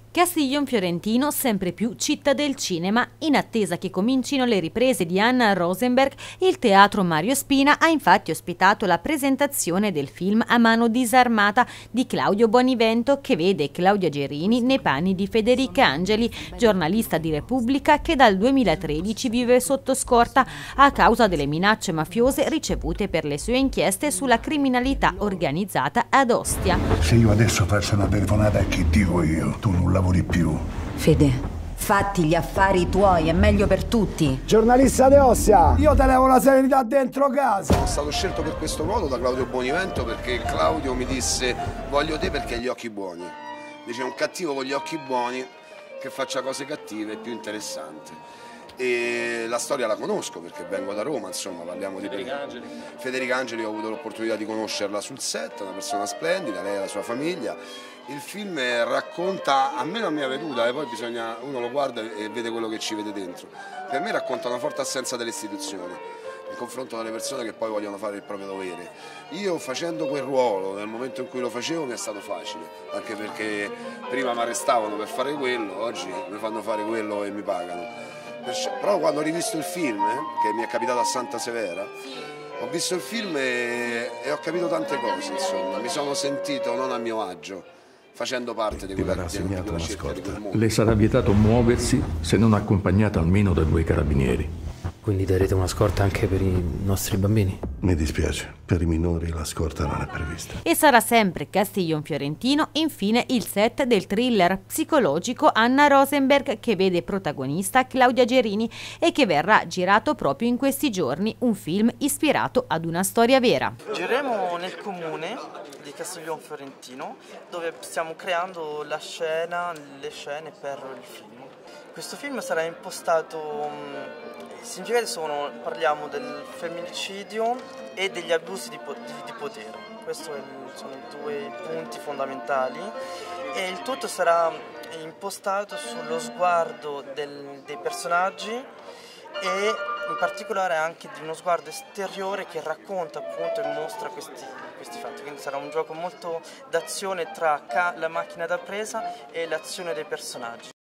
Castiglion Fiorentino sempre più città del cinema. In attesa che comincino le riprese di Anna Rosenberg, il Teatro Mario Spina ha infatti ospitato la presentazione del film A mano disarmata di Claudio Bonivento, che vede Claudia Gerini nei panni di Federica Angeli, giornalista di Repubblica che dal 2013 vive sotto scorta a causa delle minacce mafiose ricevute per le sue inchieste sulla criminalità organizzata ad Ostia. Se io adesso faccio una telefonata a chi dico io, tu non lavori più. Fede, fatti gli affari tuoi, è meglio per tutti. Giornalista di Ostia, io te levo la serenità dentro casa. Sono stato scelto per questo ruolo da Claudio Bonivento perché Claudio mi disse: voglio te perché hai gli occhi buoni. Dice: un cattivo con gli occhi buoni che faccia cose cattive è più interessante. E la storia la conosco perché vengo da Roma, insomma, parliamo di Federica Angeli. Ho avuto l'opportunità di conoscerla sul set, una persona splendida, lei e la sua famiglia. Il film racconta, a me non mi è venuta, e poi uno lo guarda e vede quello che ci vede dentro. Per me racconta una forte assenza delle istituzioni in confronto alle persone che poi vogliono fare il proprio dovere. Io facendo quel ruolo, nel momento in cui lo facevo, mi è stato facile, anche perché prima mi arrestavano per fare quello, oggi mi fanno fare quello e mi pagano. Però quando ho rivisto il film, che mi è capitato a Santa Severa, ho visto il film e ho capito tante cose, insomma, mi sono sentito non a mio agio, facendo parte di quella rassegnato una scelta di quel scorta. mondo. Le sarà vietato muoversi se non accompagnata almeno da 2 carabinieri. Quindi darete una scorta anche per i nostri bambini? Mi dispiace, per i minori la scorta non è prevista. E sarà sempre Castiglion Fiorentino infine il set del thriller psicologico Anna Rosenberg, che vede protagonista Claudia Gerini e che verrà girato proprio in questi giorni, un film ispirato ad una storia vera. Gireremo nel comune di Castiglion Fiorentino, dove stiamo creando le scene per il film. Questo film sarà impostato, parliamo del femminicidio e degli abusi di potere. Questi sono i 2 punti fondamentali e il tutto sarà impostato sullo sguardo dei personaggi e in particolare anche di uno sguardo esteriore che racconta appunto e mostra questi fatti. Quindi sarà un gioco molto d'azione tra la macchina da presa e l'azione dei personaggi.